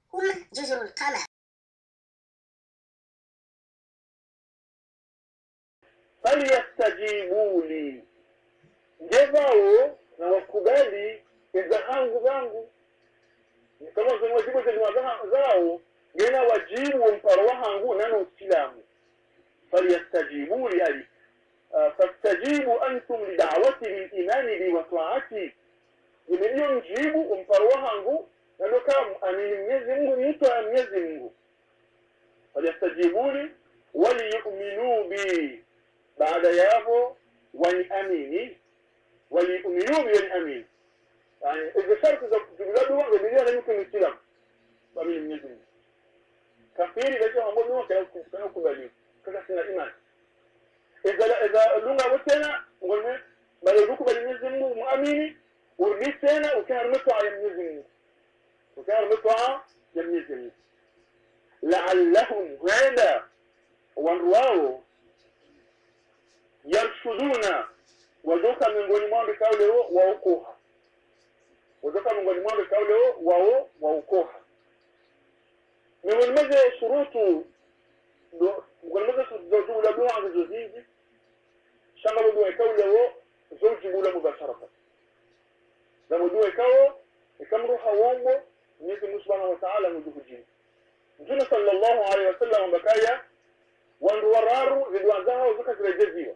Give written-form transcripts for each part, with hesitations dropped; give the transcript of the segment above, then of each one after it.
هم جزر القمر. فليستجيبوا لي جزاو na wakubali izahangu zangu kama zimewajibu zao gena wajibu mparo wahangu nano usilamu فليستجيبوا لي أي فاستجيبوا أنتم لدعوتي للإيمان بي وطاعتي يمليون جيبوا mparo wahangu nano kama amini Mwenyezi Mungu mtu Mwenyezi Mungu فليستجيبوا لي وليؤمنوا بي بعد يابو وليؤمني وليؤمنوا بي وليؤمن يعني إذا شرط تقولوا واحد مليون يمكن السلام بمن النجم كثير إذا هم بقولوا كانوا كبالين كذا سنة إيمان إذا لونga وسنا نقول بلوكوا بالنجم مؤمني ورميسنا وكان مطوع يمنجم وكان مطوع يمنجم لعلهم هذا وانرواه يرشدون وذوك من غني ما بكاولو واوكوها وذوك من غني ما بكاولو واوكوها من المجا شروطه والمجا شروطه لا بلو عن زوجي شغلوا دو يكاولو زوجي ولا مباشرة لما دو يكاو كم روح وامبو نيجي سبحانه وتعالى مجهودين جل صلى الله عليه وسلم بكايا وانورارو زدوانزها وذوك ترجزيوا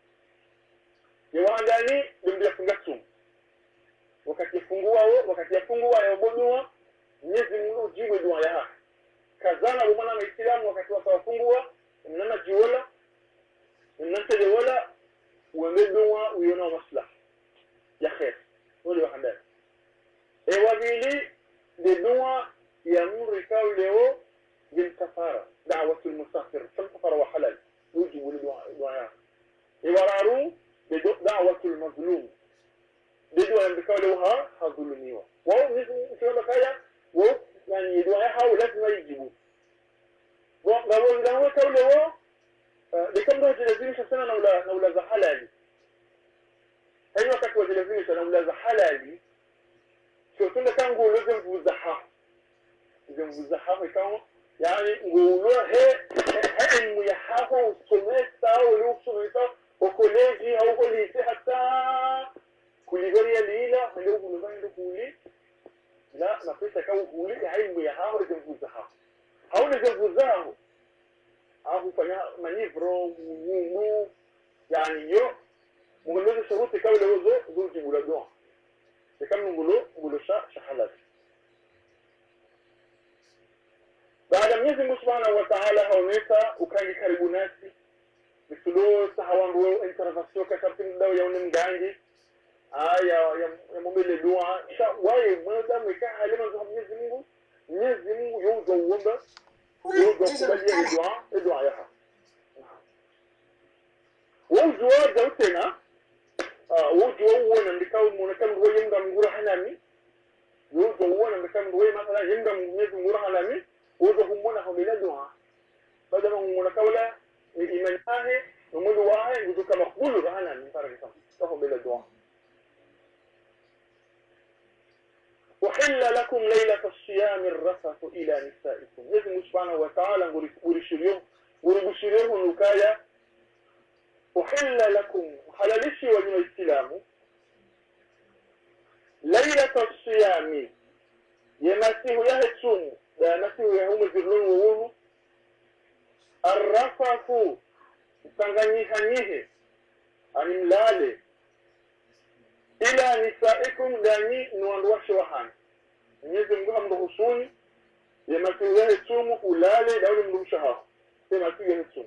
يواندani ndio sum wakati yafungua yabonwa Mwenyezi Mungu jiwe dua ya kazana rumana Waislamu wakati wasafungua mnana jiwala mnante wala wamedwa uiona maslaha ya khair wale wahanda wabili de dua ya murika leo بالكفاره دعوه المسافر فالكفاره وحلال يجب الدعاء يورارو دعوة المظلوم بدوا أن بكالوها هظلميوا وهو مثل ما كايا وهو يعني يدعاها ولازم يجيبوا وقالوا كالوها لكم ده جلزيني شخصنا نولا زحلالي هاي وقت وجلزيني نولا زحلالي شو كنا كان نقول لازم بوزحها لازم بوزحها كانوا يعني نقولوا هي الميحافة والسميتة والوصميتة وكوليجي أو كوليسي حتى كوليجوريا ليلة اللي هو كوليجوريا كولي لا ما فيش كأو كولي علم يحاول يجنبوزها حاول يجنبوزها أهو فيها منيفرو مو يعني يو مغلوظ شروط كأو اللي هو زو جيبولا دوه كم نقوله شحلات بعد ميزي سبحانه وتعالى هونيتا وكان يكربو ناسي بسلو سحوان روو انترفاسيو كتبتين داو يونم جانجي يا مميل دعاء واي ماذا مكان حالما زهم نزمو يوجو ومبا يوجو قبل الدعاء يحا وجوا جوتنا وجوا وانا بكاو منكم روي يمدم غورا حنامي وجوا وانا بكاو روي مثلا يمدم نزم غورا حنامي وجوا هم هم بلا دعاء بدل هم منكولا الإيمان هذا نمود واحد وذوك مقبول رهنا من فرقهم تهم بلا دعاء وحل لكم ليلة الصيام الرفث إلى نسائكم يزم سبحانه وتعالى وربشريه نكايا وحل لكم حلالشي وجن الإسلام ليلة الصيام يمسيه يهتسون لا يمسيه يهم الزرلون وونو الرفث تنغنيه animlale ila nisaikum dani nuandwashe wahani Mwenyezi Mungu amruhusuni yematuye sumu ulale dauli mrumshaha sema tuye sumu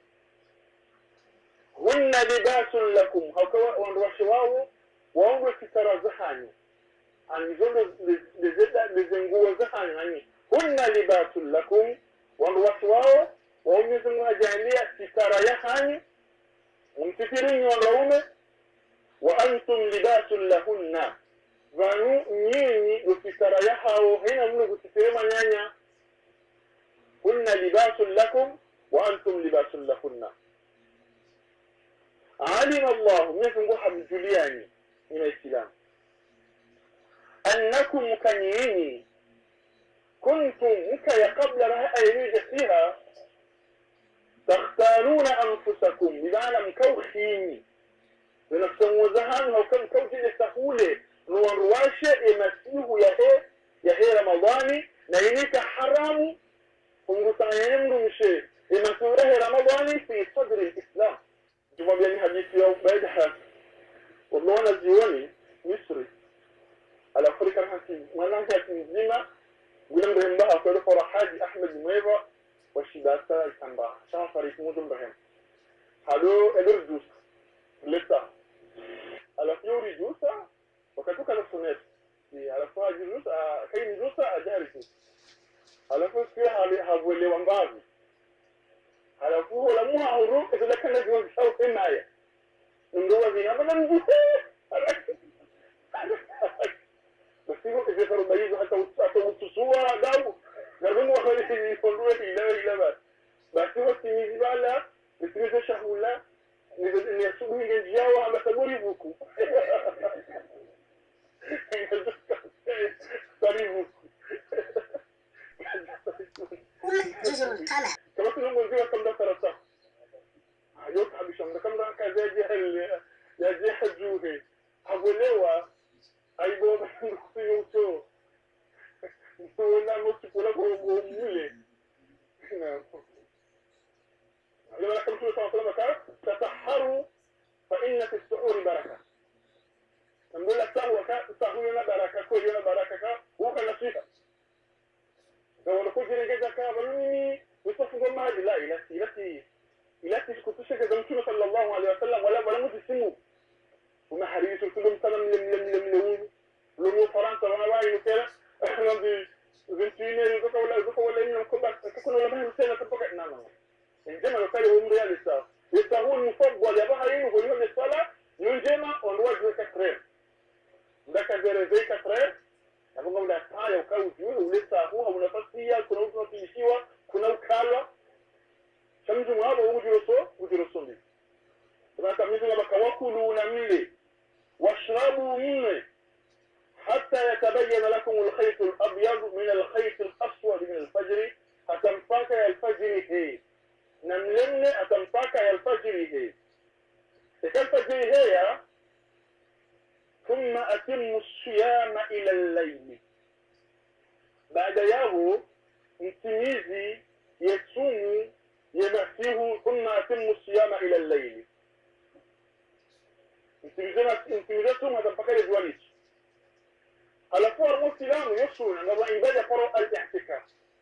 hunna libasun lakum hakawa wandwashe wao waongwe kitara zahani anizondo lezenguwa zahani hani hunna libasun lakum wandwashe wao Mwenyezi Mungu ajalia kitara yahani mumtifirini wanaume wa antum libasun lahunna vanu nyinyi ukitara yahao hina mnu kutifirima nyanya hunna libasun lakum wa antum libasun lahunna alima Allah Mwenyezi Mungu hamjuliani ina Islam annakum kanyini كنتم مكايا قبل رأي فيها تختارون أنفسكم بمعنى مكوخيني بنفسهم وزهان هو كم كوجي لسهولة نورواشة إمسيه يهي رمضاني نينيك حرام ونقصانين مشي إمسيه رمضاني في صدر الإسلام جواب يعني حديث يوم بعدها والله أنا زيواني مصري على أفريقيا الحكيم وانا كانت زيمة ولم بهم بها فلو فرحاجي أحمد ميبا وشباسة الكنبا عشان فريق موزن بهم هلو الرجوس لسه على فيوري جوسا وكتوك على السنات على فيها جوسا كاين جوسا أجاري جوسا على فيها هابولي وانبازي على فيه لموها هروب إذا كان نجوز شاو في معايا نمدوها زينا ما نمدوها بس إذا كانوا بيجوا حتى وتصوها داو نرموا خليه يقولوا إلا بس بس هو تيجي بقى بتريد شهولا إن يسوق من الجاوا على تقولي بوكو تقولي بوكو جزر القلع كما تقولون زي كم ده ترى يوت حبيشام ده كم ده كذا جه حجوه حولوا أيبو بنخسيوتو نقولنا نسكولا كومولي لما نحكم شو صلى الله عليه وسلم تسحروا فإن في السحور بركة نقول لك سهونا بركة كلنا بركة وكان نصيحة لو نقول جري كذا كابرني وصفوا ما هذه لا إلتي كنت شكل زمشون صلى الله عليه وسلم ولا متسمو وما حريص كلهم سلام لم لو فرنسا وانا واعي كده احنا دي زنتيني يزكوا ولا إنهم كنا ولا بهم سنة تبقى نعم الجمع لو هم ريال الساعة يستهون المفضل يبقى ينو يقولون الصلاة ينجمع ونواجه كثير ده كذا زي كثير يبقى ولا ساعة وكاو جيوه ولسه هو ونفسية كنا وصلنا في شيوة كنا وكالة شمجوا ما هو وجرسون دي طبعا تميزنا بكواكلوا نملي واشربوا منه حتى يتبين لكم الخيط الأبيض من الخيط الأسود من الفجر أتنفاك يا الفجر هي نملمني أتنفاك يا الفجر هي الفجر هي ثم أتم الصيام إلى الليل بعد ياهو انتميزي يصوم يمسيه ثم أتم الصيام إلى الليل انتميزي ثم أتنفاك يا الفجر على فور مسلم يسون أن العبادة فرق الاعتكاف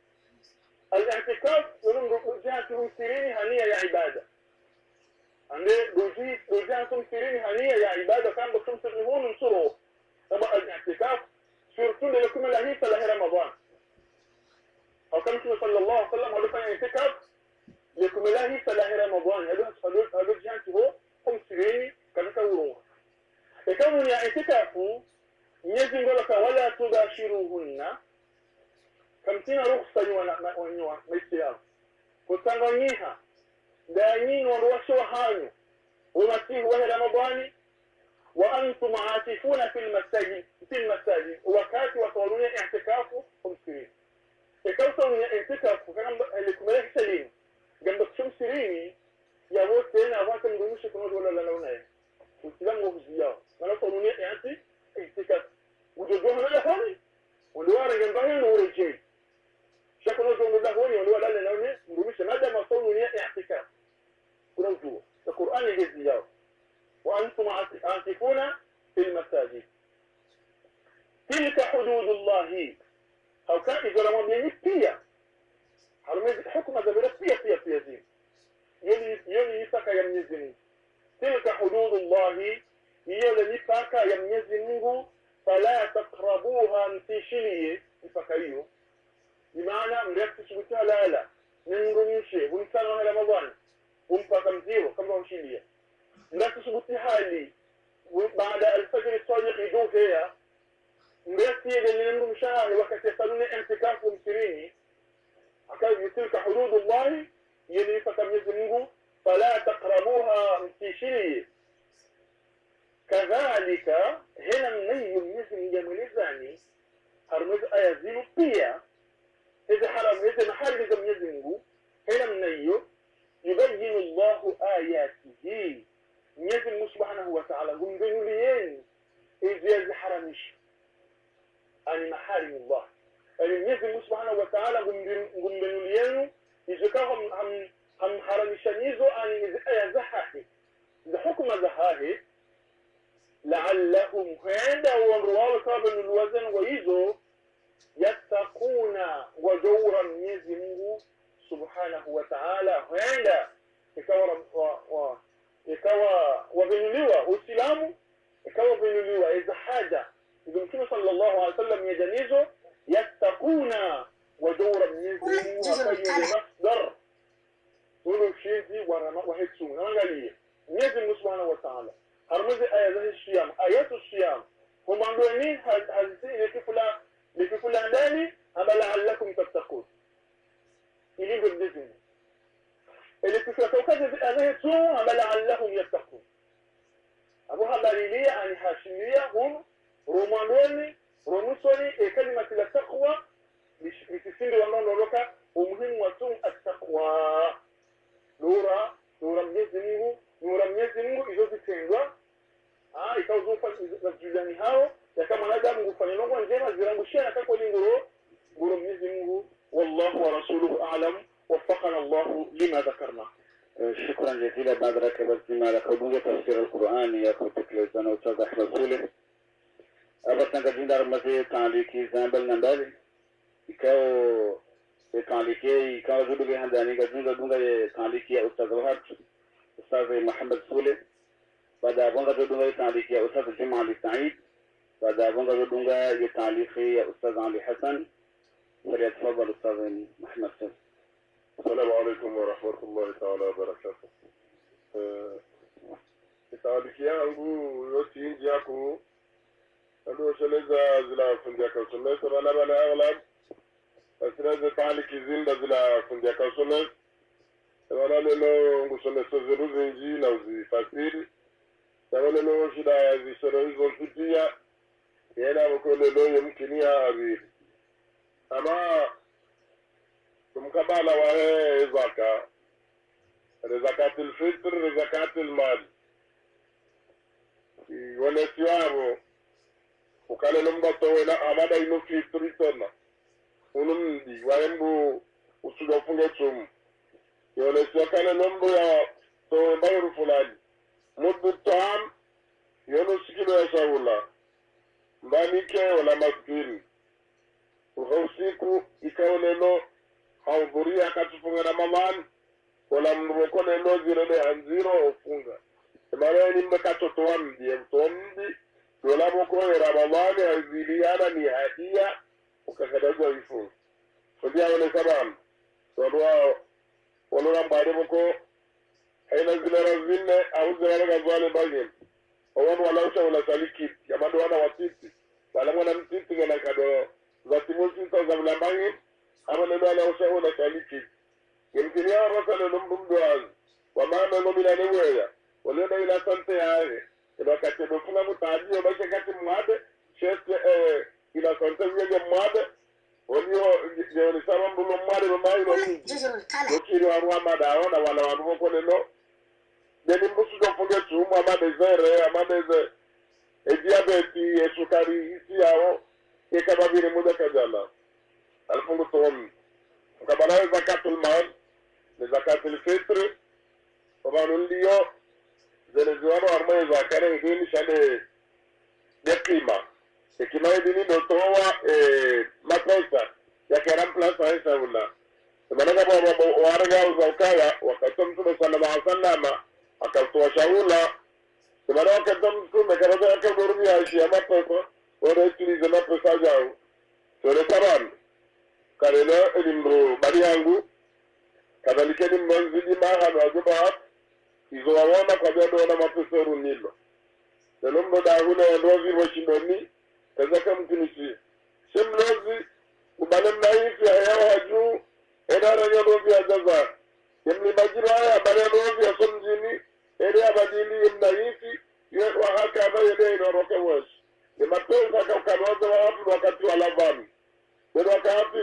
يقولون جهة تمثيلين هنية يا عبادة عند جهة تمثيلين هنية يا عبادة كان بتمثل نهون نصره طبعا الاعتكاف سيرتون لكم الله فله رمضان أو كان صلى الله عليه وسلم هذا كان اعتكاف لكم الله فله رمضان هذا جهة هو تمثيلين كان كوروه يكون يعتكافوا Mwenyezi Mungu alaka wala tubashiruhunna kamtina ruhusa nywa maisha yao kutanganyiha daini wanruwasho hanyu umasihi wa Ramadhani wa antum atifuna fil masajid wakati watawaluna i'tikafu kumsirini ikawtawuna i'tikafu kana likumele salim gamba kumsirini ya wote na watu mdumishe kunodo wala launa usilamu wuziyao wala tawaluna i'tikafu وجدوهم لهوني ولوارا جنبهم ورجال شكلوا جون لهوني ولوارا لهوني مش ماذا ما صونوا نية اعتكاف كلهم جوا القرآن يجزيه وأنتم عاكفون في المساجد تلك حدود الله أو كان إذا لم ينفيها حكم ذبيرة فيها زين يلي يفك يمنزني تلك حدود الله يلي يفك يمنزنه فلا تقربوها انتشليه يفكريه بمعنى مركز بتاع لا ننغمشي ونسال رمضان ونفكم زيرو كم رمشيليه مركز بتاع لي وبعد الفجر الصادق يدوه فيها مركز اللي ننغمشها وقت يصلون اعتكاف ومسيريني أكاد تلك حدود الله يلي فكم يزنه فلا تقربوها انتشليه كذلك هنا من يميزني يميزني هرمز أيزيل بيا إذا حرام إذا محارم إذا من يزنه هنا من أيو يبين الله آياته يزن سبحانه وتعالى قم بنوليين إذا حرامش أن محارم الله أن يزن سبحانه وتعالى قم بنوليين إذا كان هم حرامشانيزو أن إذا زحاهي إذا حكم زحاهي لعلهم هذا هو الرواه كابن الوزن ويزو يتقون وجورا يزمه سبحانه وتعالى هذا يكوى وبنلوى والسلام يكوى بنلوى إذا حاجة إذا مكين صلى الله عليه وسلم يجنيزه يتقون وجورا يزمه وفيه مصدر ولو شيء وهيكسون نغاليه يزم سبحانه وتعالى هرمز آيات الصيام هم عندهم هذه لكفلا داني أما لعلكم تتقون إليه بالدزن اللي كفلا هذه السوء أما لعلهم يتقون أبو هباليلية عن هاشمية هم رومانوني رونسوني كلمة التقوى لتسير ونون لك ومهم وسوء التقوى نورا ميزنه إذا تتنغى ikaw zufa zujani hao ya kama nadamu kufanya mambo njema zirangushia kwa lingoro guru Mwenyezi Mungu wallahu wa rasuluhu a'lam waffaqana Allah lima dhakarna. شكرا جزيلا بعد ركبت بما لقبوه تفسير القرآن يا كتكلزان وتوضح أحمد سولي أبطنا قدين دار مزي تعليقي زنبال نمبالي إكاو تعليقي إكاو زودو بيهنداني قدين دونغا تعليقي يا أستاذ وحد أستاذ محمد سولي بعد أبونغا دونغا تعليقي يا أستاذ جمع علي سعيد بعد أبونغا دونغا تعليقي يا أستاذ علي حسن فليتفضل أستاذ محمد سولي. السلام عليكم ورحمة الله تعالى وبركاته. Itawabikia angu yote inji yako ando sheleza zila fundia kausume sura bala aghlab asiraza taliki zinda zila fundia kausume wala lelo ngusome sozeru zinji na uzifasiri wala lelo shida zisoro hizo tutia yena mkolelo yumkinia abiri ama mkabala wa زكاة الفطر زكاة المال ونسيوه وكان لمبطونا أمادا ينفي تريتنا ونمدي وينبو وسلوفنجتهم ونسيوه كان لمبو يا توبير فلان مد الطعام ينسكي بيساو الله مبانيكي ولا مسكين وخوصيكو يكوننو حوضوريا كتفنغ رمضان wala mrokone loziro le anziro ofunga mara ni mkato toamdi wala mko Ramadhani aziliana ni hadia ukakadaza ifu ndia wale sababu wala mbade mko haina zile zinne au zile gazwale bagem wala usha wala saliki yamando wana watiti wala mwana mtiti ngana kado za timusi za mlambangi ama ndio wala usha wala saliki يمكن يا رسول نمبم دواز وما نمنا نويا ولنا إلى سنتي هاي إذا كتب فينا متعدي وما كتب ماد شيء إلى سنتي ويا ماد وليو يعني سامم بلوم ماد وما يلوم وكيلو أروى ماد أونا ولا أروى كله دنيم بسوا فوق شو ما دزير ما دزير الديابيتي السكري يسياو يكبابين مودا كذا الفنو توم كبارة زكاة المال زكاة الفطر طبعا اليوم زلزال أرمى زكاة يدين شان دقيمة دقيمة يدين دوتوا مدرسة يا كرام بلاس هاي سولا طبعا كبار وارجع وزكاة وكتم صلى الله عليه وسلم أكلتوا شاولا طبعا كتم كم كرازة أكل دوري عايشة مدرسة ورأيتني زمان بساجاو سوري karena elimbro bari yangu kadhalika ni mwanzidi mahalo azubahat izo waona kwa bado na mafesoru nilo selombo dahuna ndozi washindoni kazaka mtunisi semlozi ubalem naifi ayawa haju enara nyodozi ajaza yemli majira ya bari ndozi ya somjini ere abadili yemnaifi wa haka abayede inoroke wash yematoza kwa kanwaza wa hapu wakati wa lavani wakati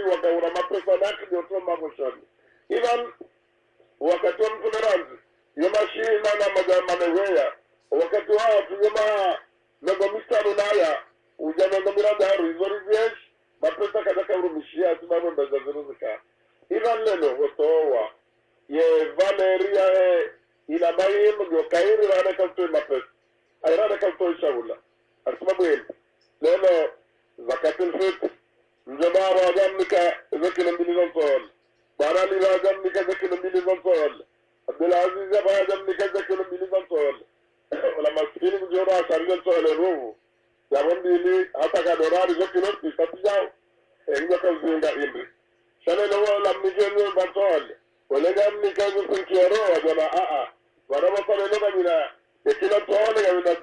wakaura mapesa nake ndio tu mambo shoni ivan wakati wa mfuneranzi yoma shina na mameweya wakati wao tuyoma nagomistano naya ujana miranda haru izorizesh mapesa kadaka urumishia sababu mbaza ziruzika ivan leno hotowa ye Valeria ina bayin yo kairi rana kaltoy mapesa ay rana kaltoy shawula asbabu yel leno zakatul fitr njaba rajamnika zakina miliyon sol barali rajamnika zakina miliyon sol Abdul Aziz rajamnika zakina miliyon sol wala maskini kujora shargal sol roho yabondili hata ka dorari zakina tisatijao enga kazinga imri shane lo la mijenyo batol wala gamnika zakina wajana wala masale lo kamina ekila tole kamina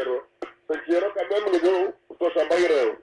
sakiro kabem ngido utoshambaireo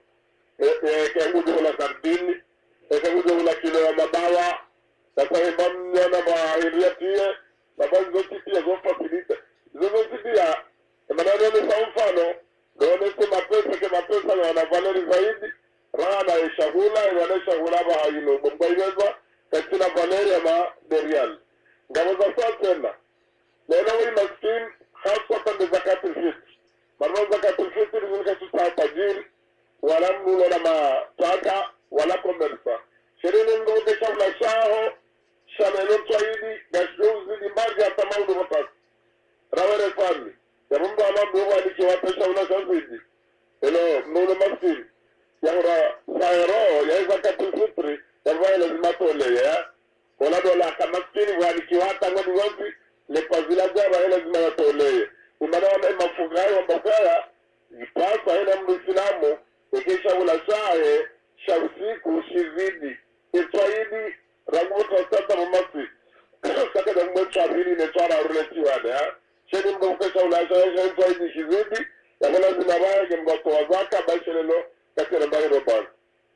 kengujo la sardini kengujo la kilo ya mabawa sasa ibamnya na bahiriatie babanzo tipia zo facilite zo tipia maneno ni saufano done se mapesa na valeri zaidi rana ishahula wana shahula ba hayino bombaireza katina valeria ma derial ngawaza sasa leo ni maskin hasa kwa zakatul fitr marwa zakatul fitr ni katika tajiri wala mnulo na mataka wala komersa shirini ngote shabla shaho shamelo twaidi gashuzi dimbaji hata maudu motasi rawere fami ya mungu alambu wali kiwata shabla shazidi ilo mnulo maskini ya sayro ya zakatul fitri ya vaya lazima tole ya wala dola kamaskini wali kiwata ngodi wazi lepazila jaba ya lazima tole umana wa mafugai wa mbakaya ipasa hina mnusilamu ikisha ulasae shausiku shizidi itwaidi raguta sata mamasi saka da mwe chapili ne twara ureti wade ha shedi mkesha ulasae itwaidi shizidi ya wala zinabaya kimbato wazaka bashelelo katika mbaya robaz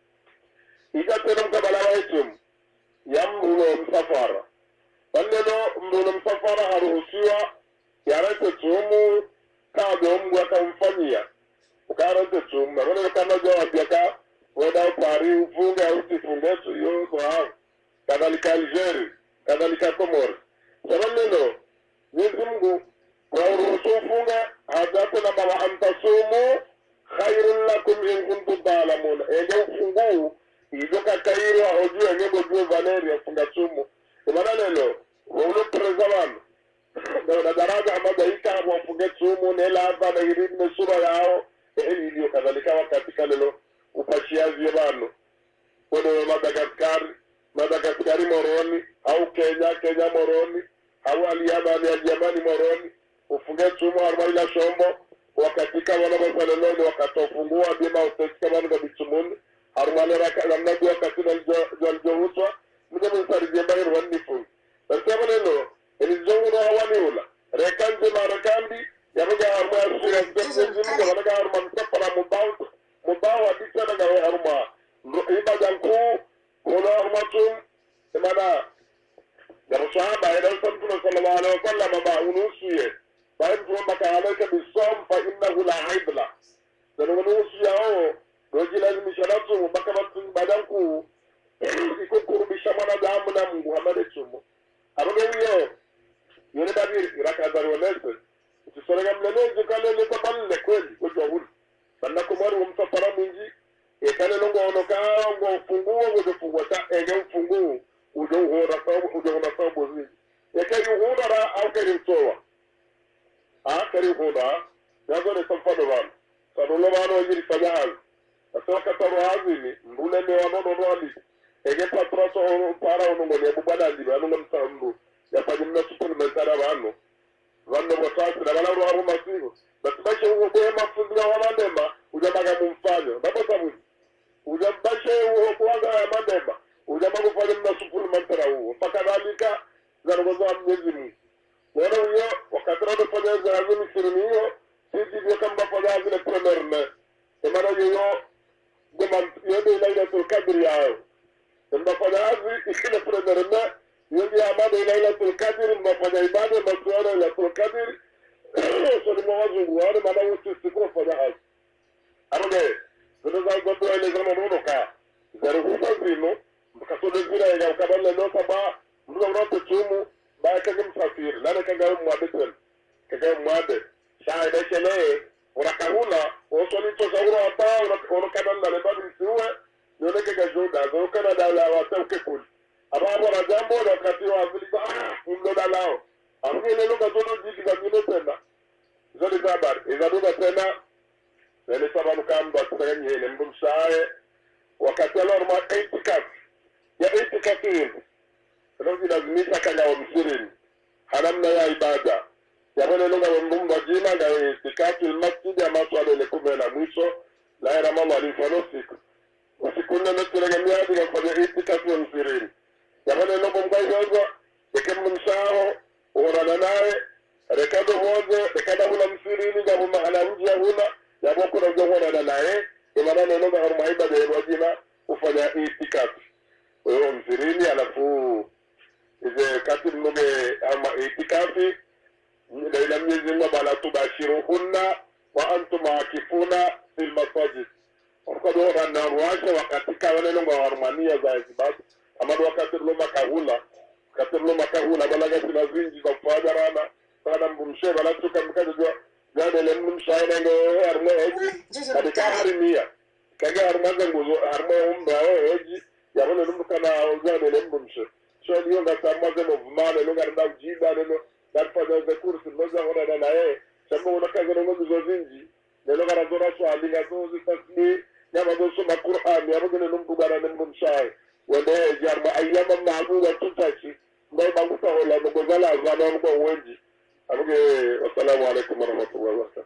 ika tena mkabala waitum ya mrulo msafara wandelo mrulo msafara haruhusiwa yarete tumu kabe umgu akamfanyia ukarante chumba wale kama jawa biaka wada pari ufunge au tifunge yo kwa hao kadhalika Algeria kadhalika Komoro sababu Mwenyezi Mungu kwa uruhusu ufunge hadapo na baba antasumu khairul lakum in kuntum ta'lamun ende ufungu idoka kairo ojue nyego jue Valeria funga chumu maana lelo wale prezaman na daraja ambayo ikawa wafunge chumu nela hapa na irini sura yao iliyo kadhalika wakati kalelo upashiazi yabano wale Madagascar moroni au Kenya moroni au Aliyamani moroni ufunge chumu arbaila shombo wakati kama wana masalelo wakatofungua bima utesika bana kwa bichumuni armale raka namna kwa wakati naljohuswa mje msarije mbaya wonderful basi lelo elijongo hawani ula rekanje marakambi yabaga arma sura ndio wanaga arma msafara mubawa dikana ga arma iba janku kono arma tum mana ya sahaba ila sallallahu alaihi wasallam ba unusiye bayan kuma baka alaika bisawm fa innahu la aibla dan unusiya o doji lazimi shalatu baka batun badanku iko kurubisha mana damu na Muhammad chumo abaga yo yone dabir raka walese tusoroga mlelezo kale le taballe kweli kujahul bana kumaru msafara mwingi ekale longo onoka ngo funguo ngo funguo ta ege funguo ujo hora sababu zi ekali hora au kali toa kali hora yazo ne safado bana sadulo bana yiri fajahal asaka tawazi mbule ne wanono rwali ege patroso para ono le bubada ndi bana msambu ya pajimna supplementara bano vanno watatu na wala roho masigo basibashe huo kwa mafunzo wa mandema ujamaga mumfano baba sabu ujambashe huo kwa ya mandema ujamaga kufanya mna supplementara huo mpaka dalika zangoza Mwenyezi Mungu wana huyo wakati wanafanya zahabu misiriniyo sisi ndio kama fanya zile premier na maana hiyo goma yote ile kadri yao ndio fanya hizi ikile premier na yote ambayo ile kadri mnafanya ibada masuala ya kadri sio mwazo wale maana wote siko fanya hapo ndio za godo ile zama nono ka zaruhusa zino kasodo zira ya kabala no saba mbuga rote tumu ba ka gam safir lana ka ga mwade tel ka ga mwade sha da chele ora kahuna o soli to sauro apa ora kadanda le babi suwe no ne ka joda zo kana da la wa ta ke kul aba bora jambo da katio afili ba ndo da lao afi le lo ka todo jiki ga mino tena zo de babar ezadu ba tena le sababu kamba tsenye ile mbumsae wakati alorma itikaf ya itikafin rozi lazimisha kanya wa msirin hanamna ya ibada ya wale lunga mbumba jina na itikafi masjid ya maswala ile kume na mwisho la era mama alifano siku usikunna nutulege miadi ya kufanya itikafi wa msirin ya wale lunga mgaizozo ikemu mshao uonana naye rekado hoze rekada hula msirini jabu mahala mji ya hula ya boku na uonana naye imana lunga haruma ibada ya wajina ufanya itikafi wewe msirini alafu ize kati mnuge ama itikafi na ila miezi mwa bala tubashiruhunna wa antum akifuna fil masajid wakati wana na ruasha wakati kawane lunga harumania za ezibasi amadu wakati luma kahula balaga sina zinji za ufadarana sana mbumshe bala tuka mkazi jua gane le mbumshaina ngo haruma eji kadika harimia kage harumaza nguzo haruma umbra eji ya wale lumbuka na uzane le mbumshe so liyo nga samaze movimane lunga na ujiba lelo darfanya ze kursi noza hona na yeye shambo unakaza na nguzo zinji lelo nga razora swali nga zozi tasmi nyama doso ma Qur'an ya bugene lumbuka na mbumshae wende jarma ayyama ma'duda tutachi ngai banguta wala ngozala azana ngo wenji abuge assalamu alaikum warahmatullahi wabarakatuh.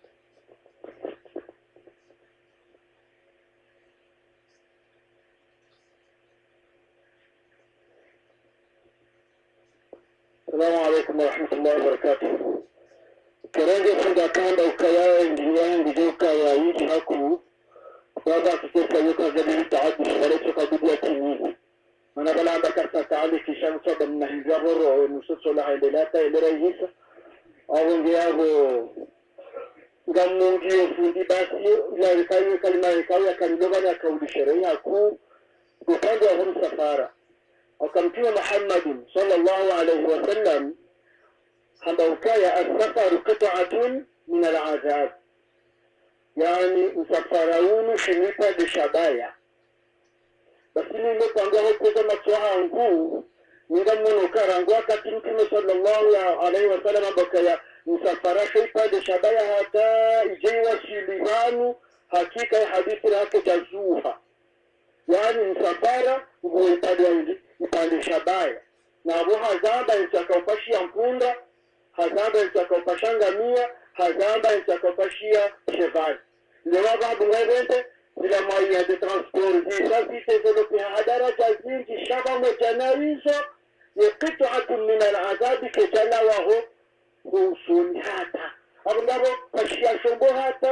السلام عليكم ورحمة الله وبركاته. كرنجة سندا كان وكيا إنجيان بجوكا يا يجي هكو بابا كتير يوكا جميل تعدي شغلت قبضية تنين. أنا بلا عندك تعالي في شمسة من هجابر ونصوص لها الليلاتة اللي رئيسة أو إنجيابو غمونجي وفندي باسي لا يكاي كلمة يكاي كلمة كولي شرعي هكو وكان هم سفارة. وكمتنا محمد صلى الله عليه وسلم حموكايا السفر قطعة من العذاب يعني مسفرون شنيطة بشبايا بس اللي نقول كذا متوها عنقو نقول نكرانقوا كتمتنا صلى الله عليه وسلم بكايا مسفرة شنيطة بشبايا حتى إجيوا شليفانو حقيقة حديث لك جزوها يعني msafara upande shabaya na abo hazamba itakopashia mpunda hazamba itakopashia ngamia hazamba itakopashia cheval leo babu ngabente bila moyen de transport hizi zilizopo hadara zingi shaba moja hizo yakitatu min al-adhab kijana wao husuni hata abo ngabo pashia shongo hata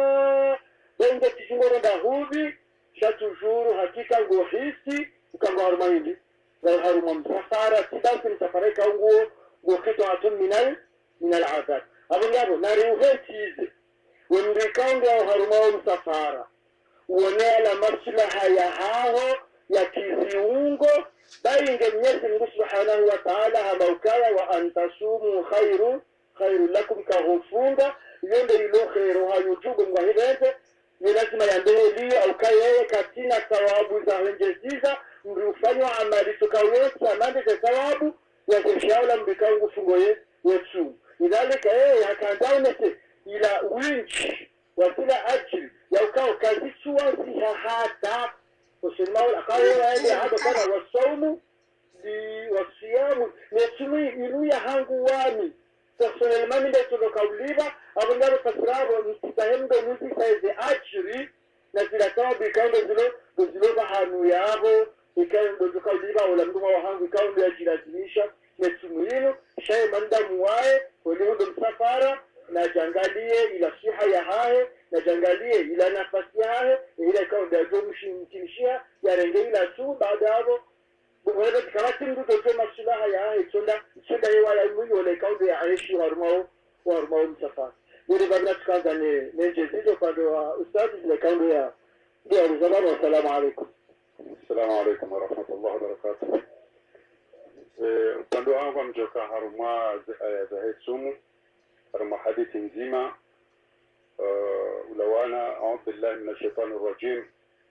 wenge tishingoro dahubi toujours hakika ngo hisi ukanga haruma hindi za haruma msafara tidasi msafara kango ngo kitu atun minal adab abungabo nari uhetize wendikanga haruma msafara uonela maslaha ya hao ya kiziungo bainge Mwenyezi Mungu Subhanahu wa Ta'ala habaukaya wa antasumu khairu lakum kahufunga yende ilo khairu hayujubu ngahibete ni lazima yandeli au kaye katina thawabu za wenjeziza mrufanywa amali tukaweza amande za thawabu ya kushaula mbikangu fungo yetu idhalika hakandaunese ila winchi wasila ajili ya ukao kazi suwazi hata usimaul akawe waende hado kana wasaumu di wasiyamu netumi iluya hangu wami personnellement ndio tunakauliwa abangaro kasraro mtitahendo muzi saize ajiri na zila tawabu ikaunda zilo bahanu yabo ikaunda tukauliwa wala mduma wa hangu ikaunda ya jilazimisha netumuhino shaye manda muwae walihundo msafara na jangalie ila siha ya hae na jangalie ila nafasi ya hae ila ikaunda ya mtimishia ya renge ila tu baada hapo wale kama tindu dojo masilaha ya hae sonda yewa ya mwili wale ikaunda ya aishi warmao msafara yule babna tukaanza nenje zizo kwa ustadi zile ikaunda ya rizabana. Wassalamu alaikum. السلام عليكم ورحمة الله وبركاته. upande wangu mjoka haruma za hesumu haruma hadithi nzima ulawana a'udhu billahi minash shaitani rajim.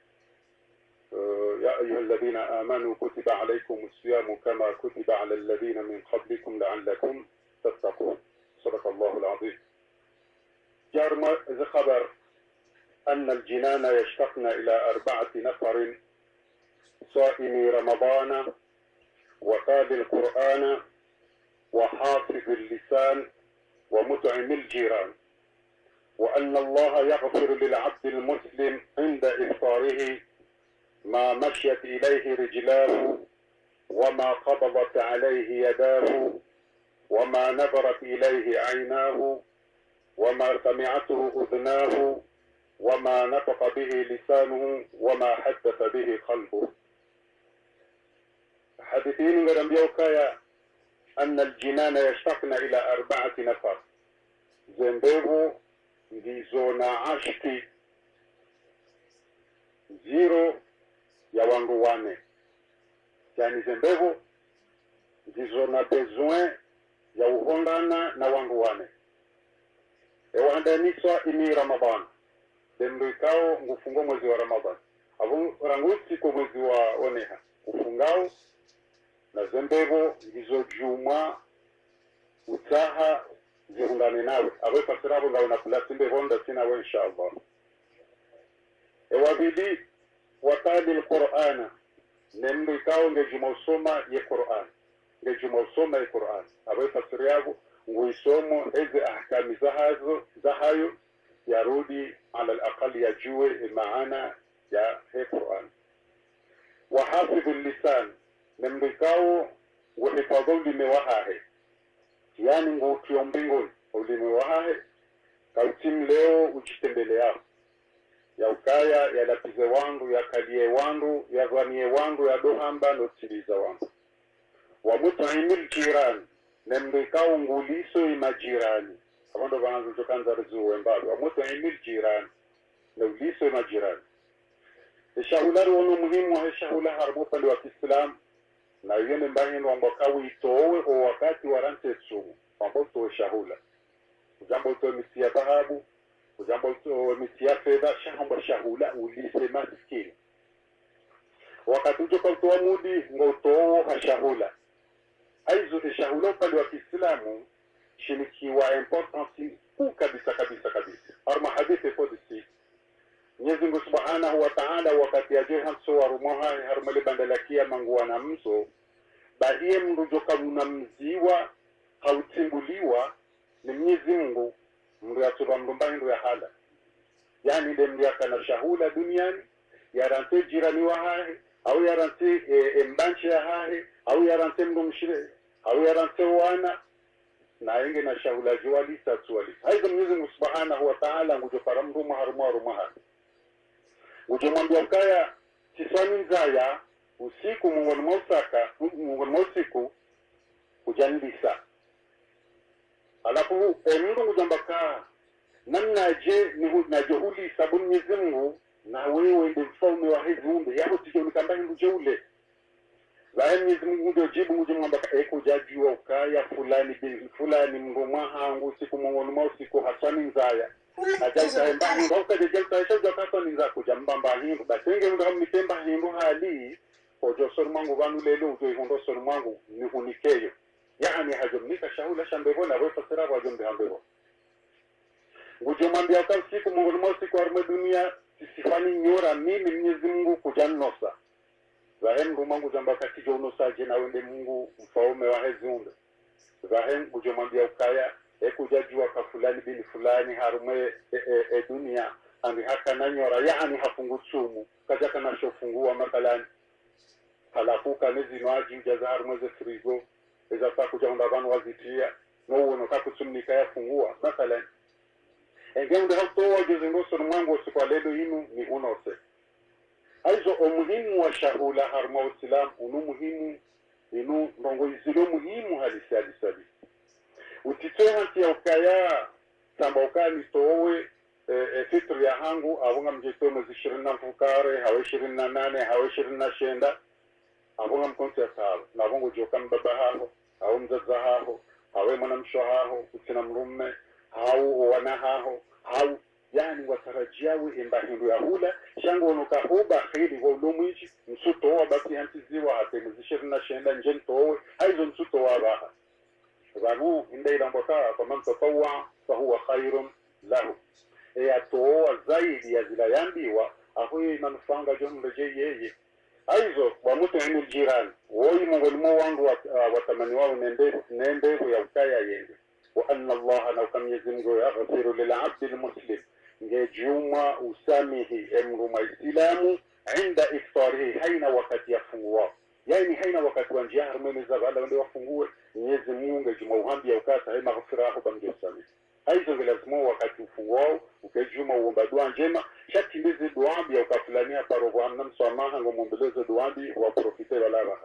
يا أيها الذين آمنوا كتب عليكم الصيام كما كتب على الذين من قبلكم لعلكم تتقون. صدق الله العظيم. جرم خبر أن الجنان يشتقن إلى 4 نفر: صائم رمضان، وقارئ القرآن، وحافظ اللسان، ومطعم الجيران، وأن الله يغفر للعبد المسلم عند إفطاره ما مشيت إليه رجلاه، وما قبضت عليه يداه، وما نظرت إليه عيناه، وما سمعته أذناه، وما نطق به لسانه، وما حدث به قلبه. حديثين قدم بيوكايا أن الجنان يشتقن إلى 4 نفر: زنبيبو ngizona ashki 0 ya wangu wane, yani zembevo ngizona besoin ya uhondana na wangu wane. Ewandaniswa imi Ramadan demrikao ngufungo mwezi wa Ramadan avu rangusi kwa mwezi wa oneha ufungao na zembevo ngizo juma utaha zihundane nawe awe fasirabo ngawe na kulasimbe honda sina we inshallah. Ewabili watali al-Qur'ana nemrikao ngejuma usoma ye Qur'an, ngejuma usoma ye Qur'an awe fasiriabo nguisomo eze ahkami zahayo yarudi ala al-aqal yajue maana ya he Qur'an. Wahafidhu lisan nemrikao uhifadhu limewahahe, yani ngutio mbinguni ulimewahahe kautim leo uchitembele yao ya ukaya ya lapize wangu ya kalie wangu ya vanie wangu ya dohamba notiliza wangu. Wa mut'imil jiran nemrikao nguliso imajirani abondo bananzo tokanza rizuwe mbado. Wa mut'imil jiran nguliso imajirani. Shahulari wono muhimu wa shahula harbupa wa Kiislamu na yene mbangeni wambakawi itowe kwa wakati warante sumu wamboto we shahula ujambo utowe misi ya dhahabu, ujambo utowe misi ya fedha, shahamba shahula ulise maskini. Wakati ujoka utowa mudi nga utowo ha shahula aizo shahula upande wa Kiislamu shinikiwa importansi kuu kabisa kabisa kabisa. Arma hadithi kodisi Mwenyezi Mungu Subhanahu wa Ta'ala wakati yaje hamso warumoha harumale bandalakia manguwa na mso bahie mrujoka unamziwa hautimbuliwa ni Mwenyezi Mungu mru ya tuba mrumba hindu ya hala, yani ile mru ya kana shahula duniani yarante jirani wa hae au yarante mbanchi ya hae au yarante mru mshire au yarante wana na inge na shahula juwali tatuwali. Haizo Mwenyezi Mungu Subhanahu wa Ta'ala ngujopara mruma harumoha ujumwambia kaya kiswani nzaya usiku mungoni mausiku ujanilisa. Alafu mndu ngujambaka namna je najohuli sabuni Mwenyezi Mungu na wewe ndi mfalme wa hizi umbe yabo tijo nikamba hindu jeule zae Mwenyezi Mungu ndio jibu ngujambaka kujajua ukaya fulani bin fulani mngoma hangu usiku mungoni mausiku haswani nzaya ajaita mbani ngoka de jelta shoja kaso ninza kujamba hindu basenge ndo mitemba hindu hali ojo sormangu vanu lelo ujo ihondo sormangu nihunikeyo yani hajumnika shahula shambevo na wefa sira wajumbe hambevo ngujumambia kwa siku mungoni mausiku arme dunia sifani nyora mimi Mwenyezi Mungu kujannosa zahem rumangu jambaka tijo unosaje na wende Mungu mfaume wa hezumbe zahem ngujumambia ukaya kujajua ka fulani bin fulani harume dunia ani haka nanyora yani hafungusumu kaja kana shofungua makalani halafu kanezi noaji ujaza harume ze frigo eza pa kuja undabanu wazitia no uono kakusumnika ya fungua makalani ngende hauto wajezingoso mwangu sikwa lelo inu ni unose. Aizo umuhimu wa shahula haruma usilam unu muhimu inu ndongo izilo muhimu halisi utitoe hanti ya ukaya samba ukani towe fitri ya hangu abunga mjito mwezi 20 mfukare hawe 28 hawe 29 abunga mkonti ya sawa na abunga joka mbaba haho au mzaza haho hawe mwanamsho haho kutina mrume hau wana haho hau yani watarajiawe imba hindu ya hula shangu onuka huba khiri wa ulumwichi msuto wa basi hantiziwa hate mwezi 29 njento haizo msuto wa baha zanu inda ilambaka kwa man tatawa fahuwa khairun lahu atoa zaidi ya zila yambiwa ahuye manufanga jomreje yeye aizo wamutehemu jirani woi mongolimo wangu watamani wao nendevu ya ukaya yenge wa anna allaha na ukamyezi mgo yaghfiru lilabdi lmuslim ngejuma usamihi emruma islamu inda iftarihi haina wakati ya funguwa yani haina wakati wa njia harumeniza bala wende wafungue mwenyezi mungu ngejuma uhambi ya ukasa hai maghfirahu bamge usamihi haizo ngelazimu wakati ufunguwao ukejuma uomba dua njema shati ndizi duambi ya ukafulania parogo amna msamaha ngomumbeleze duambi wa profite wala raha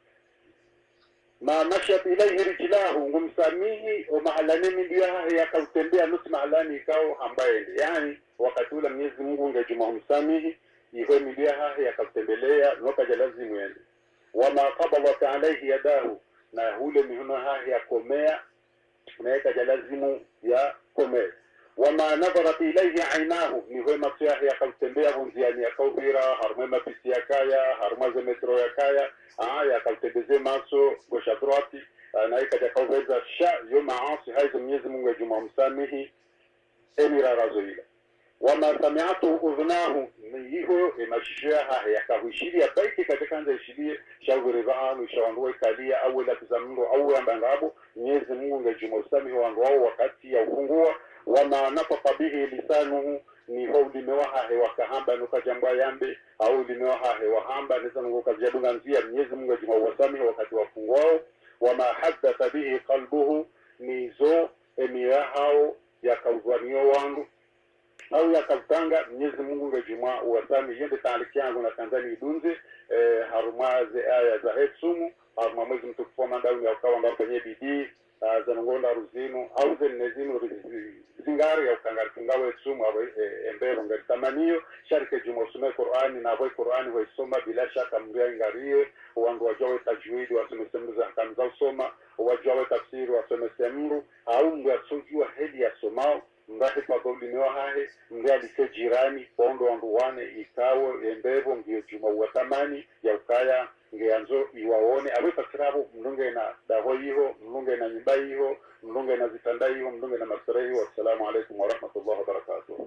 ma mashat ilayhi rijlahu ngumsamihi o mahalani mindiya ya kautembea nusu mahalani ikao ambaye yani wakati ule Mwenyezi Mungu ngejuma humsamihi iwe mindiya ya kautembelea noka jalazimu yende wama qabadat alayhi yadahu na hule mihuno ya komea naeka jalazimu ya komea wama nadharat ilayhi aynahu ni huwa masiahi ya kautembea bunziani ya kaubira harumema pisi ya kaya harumaze metro ya kaya ya kautembeze maso gosha droiti naeka ja kauveza sha yo maasi haizo Mwenyezi Mungu ya juma msamihi emira razoila wama sami'atu udhnahu ni hiyo imashia ya kahuishiria baiti katika nza ishirie shauri baanu shawanduwe kalia au la kuzamndo au ambangabo Mwenyezi Mungu ya juma msamihi wangu wao wakati ya ufungua wama nafaka bihi lisanuhu ni ho limewaha hewa kahamba nuka jambwa yambe au limewaha hewa hamba nisa nuka jadunga nzia Mwenyezi Mungu juma wasamihi wakati wafungwao wama haddatha bihi qalbuhu ni zo emiyahao ya kauzwanio wangu au ya kautanga Mwenyezi Mungu juma wasamihi yende taaliki yangu na Tanzania idunze harumaze aya za hetsumu haruma mwezi mtukufu wa mandauni ya ukawa ndao penye bidii zanongonda ruzinu au zenezinu zingari ya ukangari kungawe sumu awe embero ngari tamaniyo sharike juma usume Qur'ani na awe Qur'ani wa isoma bila shaka mbia ingariye wangu wajawe tajwidi wasome semru za hakamu za usoma wajawe tafsiri wasome semru au mbia sojua heli ya somao mbahe pagoli mewa hahe mbia like jirani pondo wangu wane ikawe embero ngio juma uwatamani ya ukaya ngeanzo iwaone awe pasirabu mlunge na daho hiho mlunge na nyumba hiho mlunge na zitanda hiho mlunge na masara hiho. Assalamu alaikum wa rahmatullahi wa barakatuh.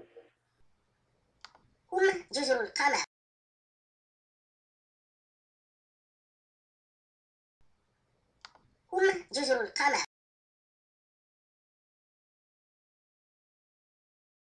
جزر القمر جزر القمر